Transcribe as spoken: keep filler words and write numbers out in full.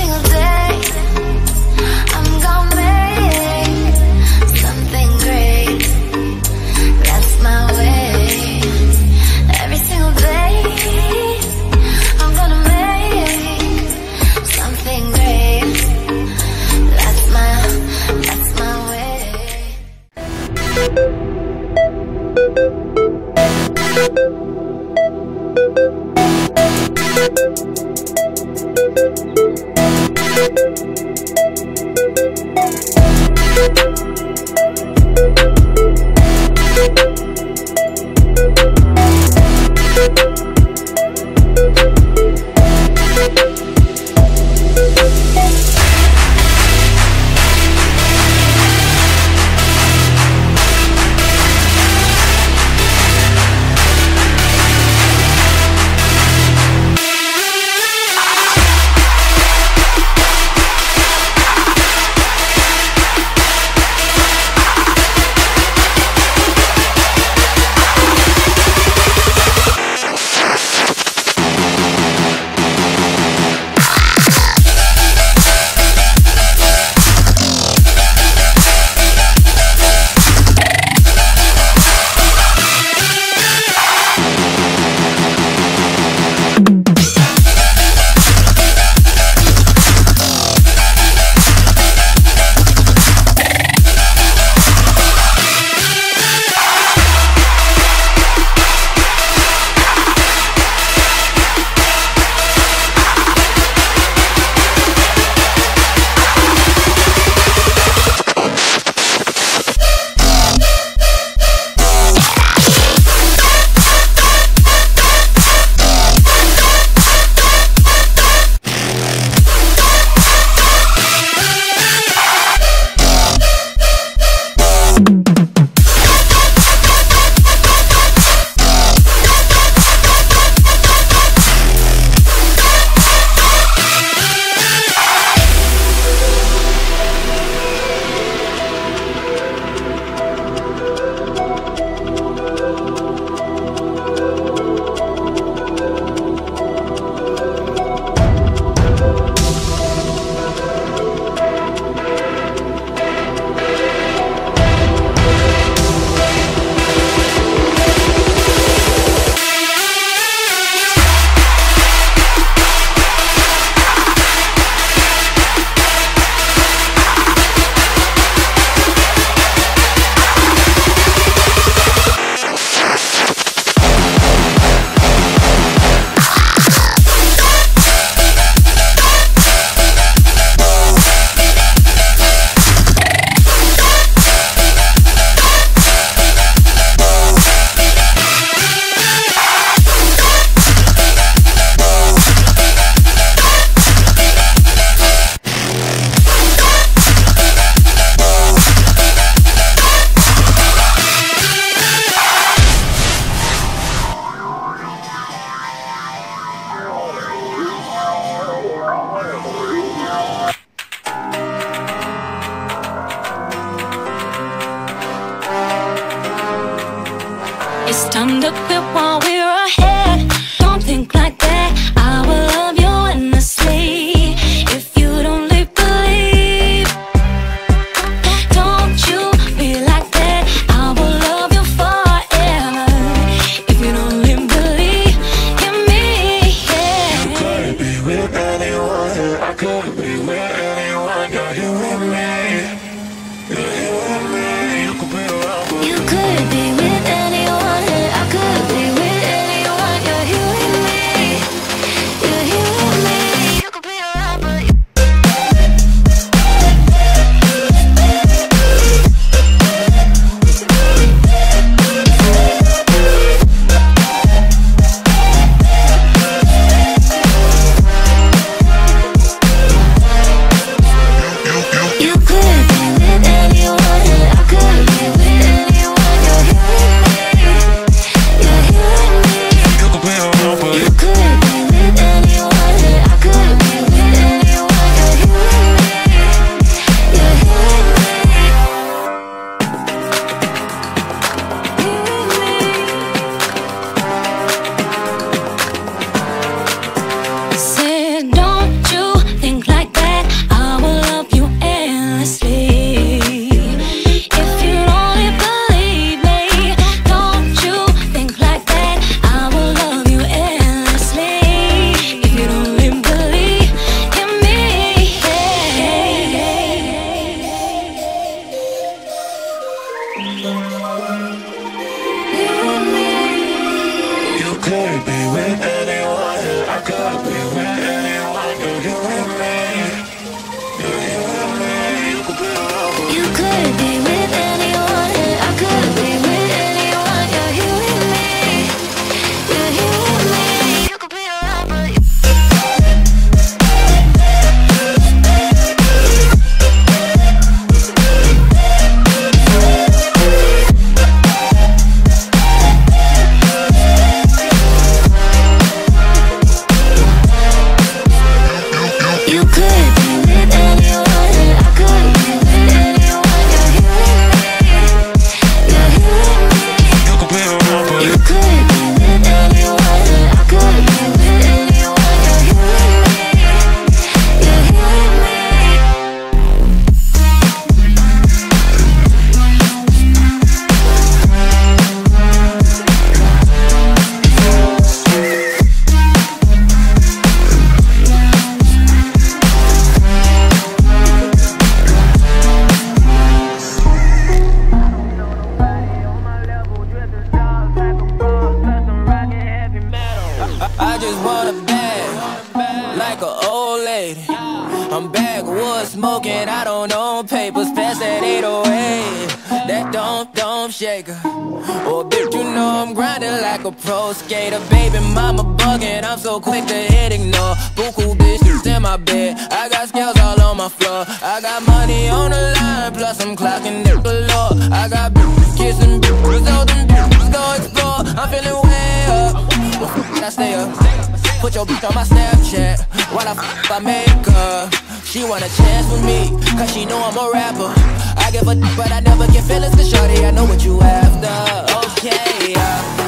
single day I'm gonna make something great. That's my way. Every single day I'm gonna make something great. That's my, that's my way. could be with anyone, I could be with anyone. You're you and me, you're you and me. You could be around. You could be with anyone, I could be with anyone. You're you and me, you're you and me. You could be around, but you I just want a bag, like an old lady. I'm backwoods smoking, I don't own papers. Pass that eight oh eight, that don't, don't shaker. Oh, bitch, you know I'm grinding like a pro skater. Baby mama bugging, I'm so quick to hit ignore. Buku bitches in my bed, I got scales all on my floor. I got money on the line, plus I'm clocking it below. I got bitches kissing bitches, all them bitches go explore. I'm feeling way up, well, f*** I stay up. Put your bitch on my Snapchat while I f*** I make her. She want a chance with me, cause she know I'm a rapper. I give a d but I never get feelings, cause shorty, I know what you after. Okay, yeah.